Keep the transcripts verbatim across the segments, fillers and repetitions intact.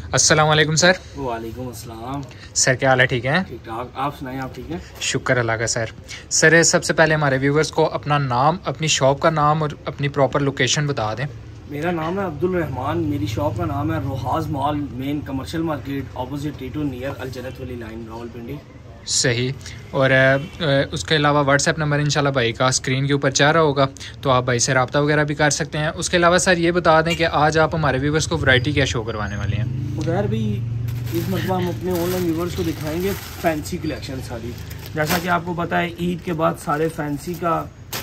अस्सलाम वालेकुम सर। वालेकुम अस्सलाम। सर क्या हाल है? ठीक है? ठीक ठाक, आप सुनाएं, आप ठीक हैं? शुक्र अल्लाह का। सर सर सबसे पहले हमारे व्यूवर्स को अपना नाम, अपनी शॉप का नाम और अपनी प्रॉपर लोकेशन बता दें। मेरा नाम है अब्दुल रहमान, मेरी शॉप का नाम है रोहाज mall, main commercial market, opposite टीटू, नियर अल जन्नत वाली लाइन, रावलपिंडी। सही। और आ, उसके अलावा व्हाट्सएप नंबर इंशाल्लाह भाई का स्क्रीन के ऊपर जा रहा होगा, तो आप भाई से रब्ता वगैरह भी कर सकते हैं। उसके अलावा सर ये बता दें कि आज आप हमारे व्यूवर्स को वैरायटी क्या शो करवाने वाले हैं? उधर भी इस मरतबा हम अपने ऑनलाइन व्यूवर्स को दिखाएंगे फैंसी कलेक्शन सारी। जैसा कि आपको पता है ईद के बाद सारे फैंसी का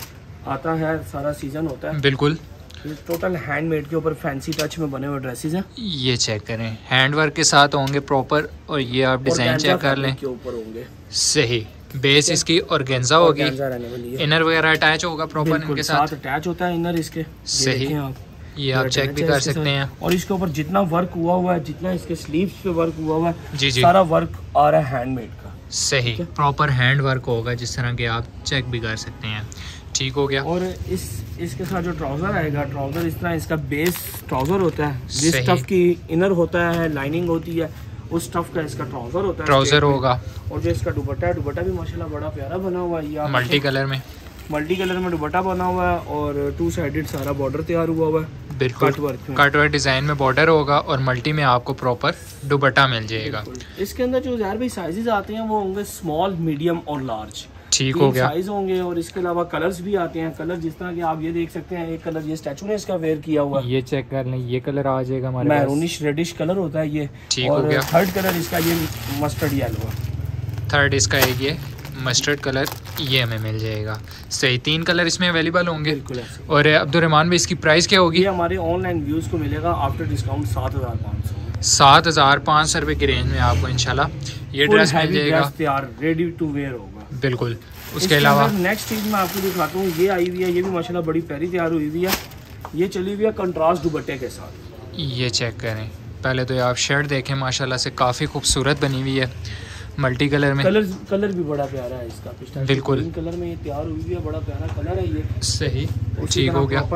आता है, सारा सीज़न होता है। बिल्कुल। टोटल हैंडमेड के ऊपर फैंसी टच में बने हुए ड्रेसेस हैं। ये चेक करें, हैंड वर्क के साथ होंगे प्रॉपर, और ये आप डिज़ाइन चेक कर लें, के ऊपर होंगे। सही। बेस इसकी ऑर्गेन्जा होगी, इनर वगैरह अटैच होगा प्रॉपर इनके साथ, अटैच होता है इनर इसके। सही। आप ये आप चेक भी कर सकते हैं। और इसके ऊपर जितना वर्क हुआ हुआ है, जितना इसके स्लीव्स पे वर्क हुआ हुआ है, जी जी, सारा वर्क आ रहा है हैंडमेड का। सही, प्रॉपर हैंड वर्क होगा, जिस तरह के आप चेक भी कर सकते हैं। ठीक हो गया। और इस इसके साथ जो ट्राउजर आएगा, ट्राउजर इस तरह इसका बेस ट्राउजर होता है, जिस स्टफ की इनर होता है, लाइनिंग होती है, उस स्टफ का इसका ट्राउजर होता है, ट्राउजर होगा। और जो इसका दुपट्टा है, दुपट्टा भी माशाल्लाह बड़ा प्यारा बना हुआ है, मल्टी कलर में मल्टी कलर में दुपट्टा बना हुआ है, और टू साइडेड सारा बॉर्डर तैयार हुआ हुआ है। बिल्कुल कट वर्क डिजाइन में बॉर्डर होगा, और मल्टी में आपको प्रॉपर दुपट्टा मिल जाएगा। इसके अंदर जो यार भाई साइजेस आते हैं वो होंगे स्मॉल, मीडियम और लार्ज। ठीक हो गया। साइज होंगे, और इसके अलावा कलर्स भी आते हैं। कलर जिस तरह के आप ये देख सकते हैं, एक कलर ये स्टैचू ने इसका वेयर किया हुआ है, ये चेक कर लें, ये कलर आ जाएगा हमारे पास, मैरूनिश रेडिश कलर होता है ये। ठीक हो गया। थर्ड कलर इसका ये मस्टर्ड येलो है। थर्ड इसका है ये मस्टर्ड कलर, ये हमें मिल जाएगा। सही, तीन कलर इसमें अवेलेबल होंगे। बिल्कुल। और अब्दुल रहमान भाई इसकी प्राइस क्या होगी? ये हमारे ऑनलाइन व्यूज को मिलेगा आफ्टर डिस्काउंट सात हजार पाँच सौ सात हजार पाँच सौ रुपये की रेंज में आपको इंशाल्लाह ये ड्रेस मिल जाएगा, तैयार रेडी टू वेयर होगा। बिल्कुल। उसके अलावा नेक्स्ट चीज मैं आपको दिखाता हूँ, ये आई हुई है, ये भी माशाल्लाह बड़ी प्यारी तैयार हुई हुई है। ये चली हुई है कंट्रास्ट दुपट्टे के साथ। ये चेक करें, पहले तो ये आप शर्ट देखें, माशाल्लाह से काफ़ी खूबसूरत बनी हुई है, मल्टी कलर में। कलर कलर भी बड़ा प्यारा है इसका, बिल्कुल कलर में ये तैयार हुई हुई है, बड़ा प्यारा कलर है ये। सही, ठीक हो गया।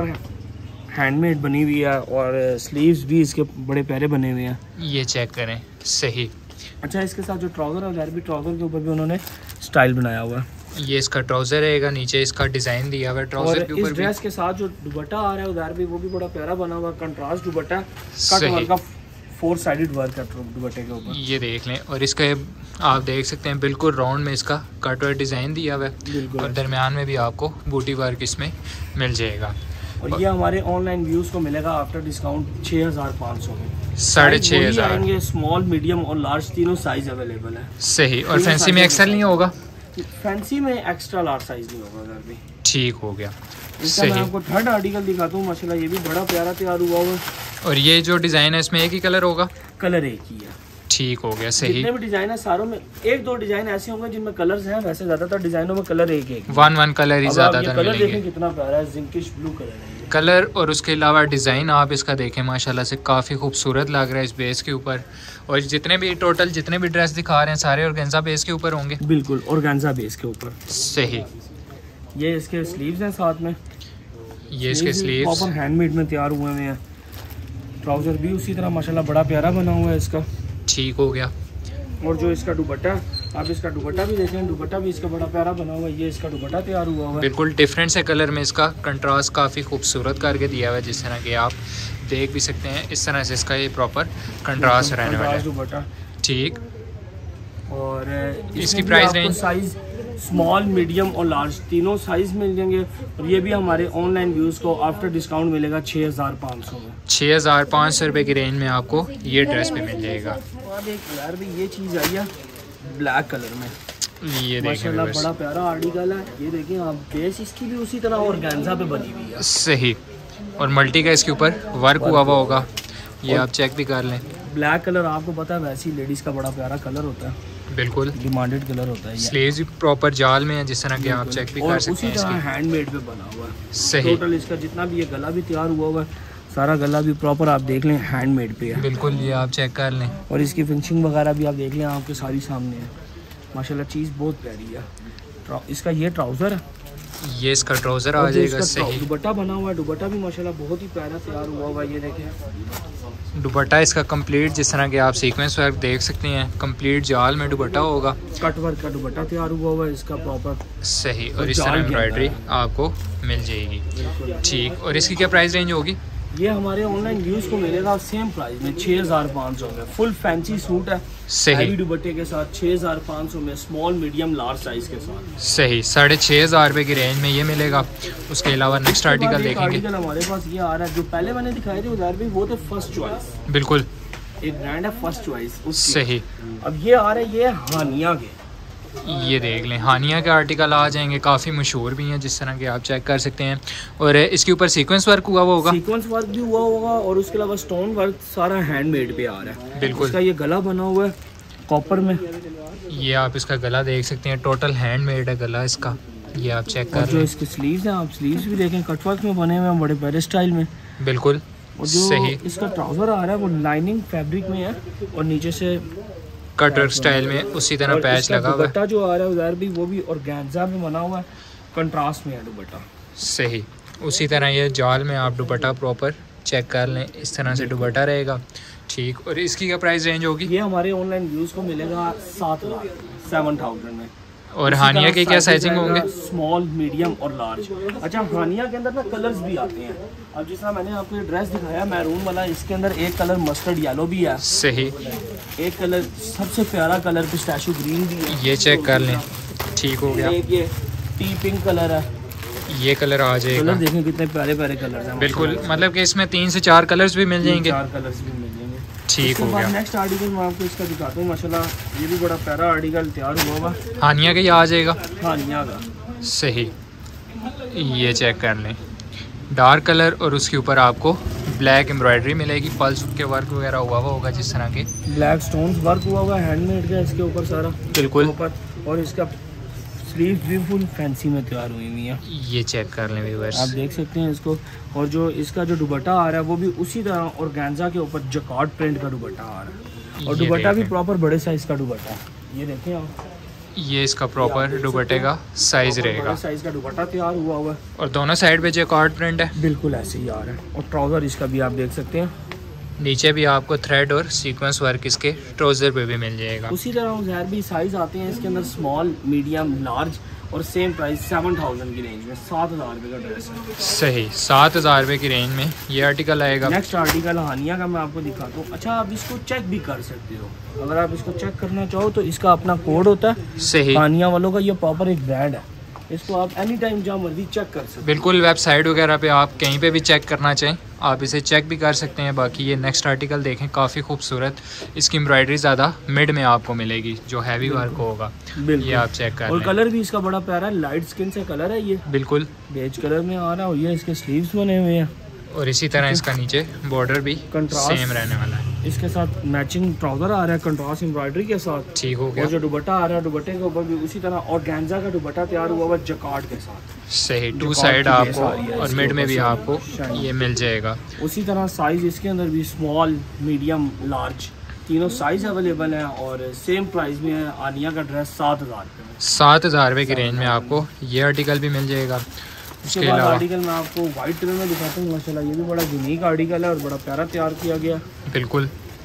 हैंडमेड बनी हुई है, और स्लीव्स भी इसके बड़े प्यारे बने हुए हैं। ये चेक करें। सही। अच्छा, इसके साथ जो ट्राउजर है, भी ट्राउजर के ऊपर भी उन्होंने स्टाइल बनाया हुआ है। ये इसका ट्राउजर रहेगा, नीचे इसका डिजाइन दिया हुआ है ट्राउजर के ऊपर। इस ड्रेस के साथ जो दुपट्टा आ रहा है उधर भी, वो भी बड़ा प्यारा बना हुआ, कंट्रास्ट दुपट्टा, कट वर्क का फोर साइडेड वर्क है दुपट्टे के ऊपर। ये देख लें, और इसका आप देख सकते हैं बिल्कुल राउंड में इसका कट वर्क डिजाइन दिया हुआ है, और दरमियान में भी आपको बूटी वर्क इसमें मिल जाएगा। और ये हमारे ऑनलाइन व्यूज को मिलेगा आफ्टर डिस्काउंट छः हजार पाँच सौ में, साढ़े छः हजार। स्मॉल, मीडियम और लार्ज तीनों साइज अवेलेबल है। सही। और फैंसी में एक्सेल नहीं होगा? फैंसी में एक्स्ट्रा लार्ज साइज नहीं होगा अगर भी। ठीक हो गया। इसका मैं आपको थर्ड आर्टिकल दिखाता हूँ, माशाल्लाह ये भी बड़ा प्यारा तैयार हुआ हुआ। और ये जो डिजाइन है इसमें एक ही कलर होगा? कलर एक ही है। ठीक हो गया। सही। जितने भी डिजाइन है सारों में एक दो डिजाइन ऐसे होंगे जिनमें कलर्स हैं, वैसे ज्यादातर डिजाइनों में कलर एक एक वन वन कलर ही ज्यादातर कलर देखें कितना प्यारा है, जिंकिश ब्लू कलर है कलर। और उसके अलावा डिज़ाइन आप इसका देखें, माशाल्लाह से काफ़ी खूबसूरत लग रहा है इस बेस के ऊपर। और जितने भी टोटल जितने भी ड्रेस दिखा रहे हैं सारे ऑर्गेन्जा बेस के ऊपर होंगे। बिल्कुल, ऑर्गेन्जा बेस के ऊपर। सही। ये इसके स्लीव्स हैं साथ में, ये इसके स्लीव्स प्रॉपर हैंडमेड में तैयार हुए हुए हैं। ट्राउजर भी उसी तरह माशाल्लाह बड़ा प्यारा बना हुआ है इसका। ठीक हो गया। और जो इसका दुपट्टा, आप इसका दुपट्टा भी देखें, दुपट्टा भी इसका बड़ा प्यारा बना हुआ है। ये इसका दुपट्टा तैयार हुआ हुआ है, बिल्कुल डिफरेंट से कलर में इसका कंट्रास्ट काफ़ी खूबसूरत करके दिया हुआ है, जिस तरह के आप देख भी सकते हैं। इस तरह से इसका ये प्रॉपर कंट्रास्ट रहने वाला है दुपट्टा। ठीक। और इसकी price range size small, medium और लार्ज तीनों साइज मिल जाएंगे। और ये भी हमारे ऑनलाइन व्यूज को आफ्टर डिस्काउंट मिलेगा छः हजार पाँच सौ में। छः हजार पाँच सौ रुपये की रेंज में आपको ये ड्रेस भी मिल जाएगा। और एक यार भी ये चीज़ आई है ब्लैक कलर में, ये माशाल्लाह बड़ा प्यारा आर्टिकल है। ये देखिए आप, बेस इसकी भी उसी तरह ऑर्गेन्जा पे बनी हुई है। सही। और मल्टी का इसके ऊपर वर्क हुआ हुआ होगा, ये आप चेक भी कर लें। ब्लैक कलर आपको पता है वैसे ही लेडीज़ का बड़ा प्यारा कलर होता है, बिल्कुल डिमांडेड कलर होता है। स्लीव्स भी प्रॉपर जाल में है, जिस तरह के आप चेक भी कर सकते हैं। उसी तरह हैंडमेड पे बना हुआ है। सही। टोटल इसका जितना भी ये गला भी तैयार हुआ हुआ है, सारा गला भी प्रॉपर आप देख लें हैंडमेड पे है। बिल्कुल, ये आप चेक कर लें। और इसकी फिनिशिंग वगैरह भी आप देख लें, आपके सारी सामने है। माशाल्लाह चीज़ बहुत प्यारी है। इसका ये ट्राउज़र है, ये इसका ट्राउज़र आ जाएगा। सही। दुपट्टा बना हुआ है, दुपट्टा भी माशाल्लाह बहुत ही प्यारा तैयार हुआ हुआ है। ये देखें दुपट्टा इसका कंप्लीट जिस तरह के आप सीक्वेंस वर्क देख सकते हैं, कंप्लीट जाल में दुपट्टा होगा, कट वर्क का दुपट्टा तैयार हुआ हुआ है इसका प्रॉपर। सही। और इस तरह एम्ब्रॉयडरी आपको मिल जाएगी। ठीक, और इसकी क्या प्राइस रेंज होगी? ये हमारे ऑनलाइन व्यूज को मिलेगा सेम प्राइस में छः हज़ार पाँच सौ में। फुल फैंसी सूट है सही, दुपट्टे के साथ छः हज़ार पाँच सौ में, स्मॉल मीडियम लार्ज साइज के साथ। सही, साढ़े छः हज़ार रुपये की रेंज में ये मिलेगा। उसके अलावा नेक्स्ट आर्टिकल देखेंगे। आर्टिकल हमारे पास ये आ रहा है, जो पहले मैंने दिखाए थे उधर भी, वो तो फर्स्ट चॉइस, बिल्कुल एक ब्रांड है फर्स्ट चॉइस सही। अब ये आ रहे हैं ये हानिया के, ये देख लें, हानिया के आर्टिकल आ जाएंगे, काफ़ी मशहूर भी हैं जिस तरह के आप चेक कर सकते हैं। और इसके ऊपर सीक्वेंस वर्क हुआ हुआ होगा, सीक्वेंस वर्क भी हुआ होगा, और उसके अलावा स्टोन वर्क सारा हैंडमेड पे आ रहा है। बिल्कुल। इसका ये गला बना हुआ है कॉपर में, ये आप इसका गला देख सकते हैं, टोटल हैंडमेड है गला इसका, ये आप चेक कर जो लें। इसके स्लीव्स हैं, आप स्लीव्स भी देखें, कटवर्क में बने हुए हैं बड़े प्यारे स्टाइल में, बिल्कुल और जो सही। इसका ट्राउजर आ रहा है वो लाइनिंग फैब्रिक में है, और नीचे से कटवर्क स्टाइल में उसी तरह पैच लगा हुआ है। दुपट्टा जो आ रहा है उधर भी, वो भी ऑर्गेन्जा में बना हुआ है, कंट्रास्ट में है दुपट्टा। सही, उसी तरह ये जाल में आप दुपट्टा प्रॉपर चेक कर लें, इस तरह से दुपट्टा रहेगा। ठीक, और इसकी क्या प्राइस रेंज होगी? ये हमारे ऑनलाइन व्यूज को मिलेगा सात हज़ार सेवन थाउजेंड में। और हानिया के क्या साइजिंग होंगे? स्मॉल, मीडियम और लार्ज। अच्छा, हानिया के अंदर ना कलर्स भी आते हैं। अब जिस तरह मैंने आपको ये ड्रेस दिखाया मैरून वाला, इसके अंदर एक कलर मस्टर्ड येलो भी है, सही, एक कलर सबसे प्यारा कलर पिस्ताशियो ग्रीन भी है, ये चेक कर लें। ठीक हो गया। एक ये टी पिंक कलर है, ये कलर आ जाएगा। कलर देखें कितने प्यारे प्यारे कलर हैं। बिल्कुल, मतलब कि इसमें तीन से चार कलर्स भी मिल जाएंगे। चार कलर्स भी मिल जाएंगे। ठीक हो गया। नेक्स्ट आर्टिकल मैं आपको इसका दिखाता हूँ, माशाल्लाह ये भी बड़ा प्यारा आर्टिकल तैयार हुआ हुआ, हानिया का ये आ जाएगा, हानिया का। सही, ये चेक कर लें, डार्क कलर और उसके ऊपर आपको ब्लैक एम्ब्रॉयडरी मिलेगी, पल्स के वर्क वगैरह हुआ हुआ होगा जिस तरह के, ब्लैक स्टोन्स वर्क हुआ हुआ है हैंडमेड का इसके ऊपर सारा, बिल्कुल ऊपर। और इसका स्लीव भी फुल फैंसी में तैयार हुई हुई है, ये चेक कर लें व्यूअर्स, आप देख सकते हैं इसको। और जो इसका जो दुपट्टा आ रहा है वो भी उसी तरह ऑर्गेन्जा के ऊपर जकार्ड प्रिंट का दुपट्टा आ रहा है, और ये दुपट्टा भी देखें। प्रॉपर बड़े साइज का दुपट्टा है, ये देखें आप, ये इसका प्रॉपर दुपट्टे का साइज रहेगा, बड़े साइज का दुपट्टा तैयार हुआ हुआ है, और दोनों साइड पे जैकार्ड प्रिंट है, बिल्कुल ऐसे ही आ रहा है। और ट्राउजर इसका भी आप देख सकते हैं, नीचे भी आपको थ्रेड और सीक्वेंस वर्क इसके ट्राउजर पे भी मिल जाएगा। उसी तरह उधर भी साइज आते हैं इसके अंदर, स्मॉल, मीडियम, लार्ज, और सेम प्राइस सेवन थाउजेंड की रेंज में, सात हज़ार रुपये का ड्रेस है। सही, सात हज़ार रुपये की रेंज में ये आर्टिकल आएगा। नेक्स्ट आर्टिकल हानिया का मैं आपको दिखाता हूँ। अच्छा, आप इसको चेक भी कर सकते हो, अगर आप इसको चेक करना चाहो तो इसका अपना कोड होता है, सही, हानिया वालों का ये प्रॉपर एक ब्रांड है, इसको आप एनी टाइम जहाँ मर्जी चेक कर सकते हो। बिल्कुल, वेबसाइट वगैरह पे आप कहीं पे भी चेक करना चाहें आप इसे चेक भी कर सकते हैं। बाकी ये नेक्स्ट आर्टिकल देखें, काफ़ी खूबसूरत, इसकी एम्ब्रॉयडरी ज़्यादा मिड में आपको मिलेगी, जो हैवी वर्क होगा, ये आप चेक कर और लें। कलर भी इसका बड़ा प्यारा है, लाइट स्किन से कलर है, ये बिल्कुल, बेज कलर में आ रहा है, और ये इसके स्लीव्स बने हुए हैं, और इसी तरह इसका नीचे बॉर्डर भी कंट्रास्ट सेम रहने वाला है। इसके साथ मैचिंग ट्राउजर आ रहा है कंट्रास्ट एम्ब्रॉयडरी के साथ। ठीक हो और गया, जो दुपट्टा आ रहा है, दुपट्टे के ऊपर भी उसी तरह ऑर्गेन्जा का दुपट्टा तैयार हुआ हुआ जकार्ड के साथ, सही, टू जो साइड काफी बेस आपको आ रही है और इसके मिड में ऊपर भी से। आपको शाइन। ये मिल जाएगा। उसी तरह साइज इसके अंदर भी स्मॉल, मीडियम, लार्ज, तीनों साइज अवेलेबल हैं, और सेम प्राइस में है। आनिया का ड्रेस सात हज़ार रुपये में, सात हज़ार रुपये की रेंज में आपको ये आर्टिकल भी मिल जाएगा। उसके उसके बाद अलावा आर्टिकल मैं आपको वाइट कलर में दिखाता हूँ, माशाल्लाह ये भी बड़ा यूनिक आर्टिकल है और बड़ा प्यारा तैयार किया गया। बिल्कुल,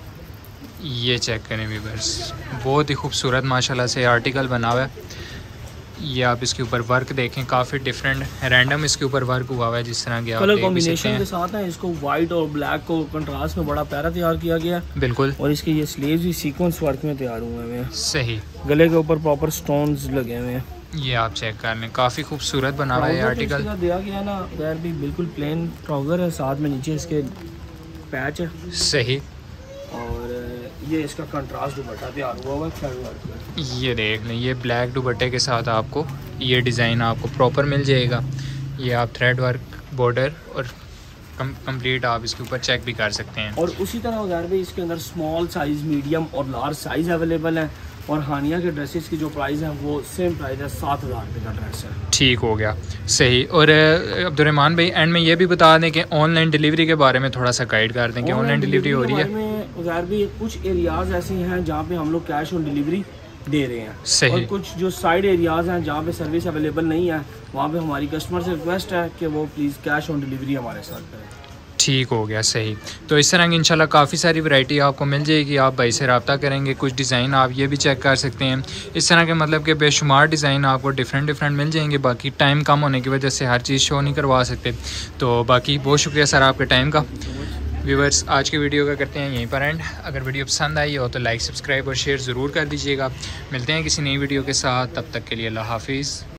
ये चेक करें व्यूअर्स, बहुत ही खूबसूरत माशाल्लाह से आर्टिकल बना हुआ है। ये आप इसके ऊपर वर्क देखें, काफ़ी डिफरेंट रैंडम इसके ऊपर वर्क हुआ हुआ है जिस तरह के आप कलर देख भी सकते कॉम्बिनेशन हैं। के साथ है, इसको व्हाइट और ब्लैक को कंट्रास्ट में बड़ा प्यारा तैयार किया गया, बिल्कुल और इसके ये स्लीव्स भी सीक्वेंस वर्क में तैयार हुए हुए हैं, सही, गले के ऊपर प्रॉपर स्टोन्स लगे हुए हैं। ये आप चेक कर लें, काफ़ी खूबसूरत बना हुआ है ये ट्राउजर तो आर्टिकल। इसका दिया गया ना, पैर भी बिल्कुल प्लेन ट्राउजर है, साथ में नीचे इसके पैच है, सही, और ये इसका कंट्रास्ट दुपट्टा तैयार हुआ हुआ है थ्रेड वर्क में। ये देख लें, ये ब्लैक दुपट्टे के साथ आपको ये डिज़ाइन आपको प्रॉपर मिल जाएगा। ये आप थ्रेड वर्क, बॉर्डर और कम कंप्लीट आप इसके ऊपर चेक भी कर सकते हैं। और उसी तरह उधर भी इसके अंदर स्मॉल साइज, मीडियम और लार्ज साइज अवेलेबल है, और हानिया के ड्रेसेस की जो प्राइस है वो सेम प्राइस है, सात हज़ार रुपये का ड्रेस है। ठीक हो गया, सही। और अ, अब्दुर्रहमान भाई एंड में ये भी बता दें कि ऑनलाइन डिलीवरी के बारे में थोड़ा सा गाइड कर दें कि ऑनलाइन डिलीवरी हो रही है। उधर भी कुछ एरियाज ऐसे हैं जहाँ पे हम लोग कैश ऑन डिलीवरी दे रहे हैं, सही। और कुछ जो साइड एरियाज हैं जहाँ पे सर्विस अवेलेबल नहीं है, वहाँ पे हमारी कस्टमर से रिक्वेस्ट है कि वो प्लीज़ कैश ऑन डिलीवरी हमारे साथ करें। ठीक हो गया, सही। तो इस तरह की इंशाल्लाह काफ़ी सारी वैरायटी आपको मिल जाएगी। आप भाई से रब्ता करेंगे, कुछ डिज़ाइन आप ये भी चेक कर सकते हैं। इस तरह के मतलब कि बेशुमार डिज़ाइन आपको डिफरेंट डिफरेंट मिल जाएंगे। बाकी टाइम कम होने की वजह से हर चीज़ शो नहीं करवा सकते। तो बाकी बहुत शुक्रिया सर आपके टाइम का। व्यूवर्स, आज की वीडियो का करते हैं यहीं पर एंड। अगर वीडियो पसंद आई हो तो लाइक, सब्सक्राइब और शेयर ज़रूर कर दीजिएगा। मिलते हैं किसी नई वीडियो के साथ, तब तक के लिए अल्लाह हाफिज़।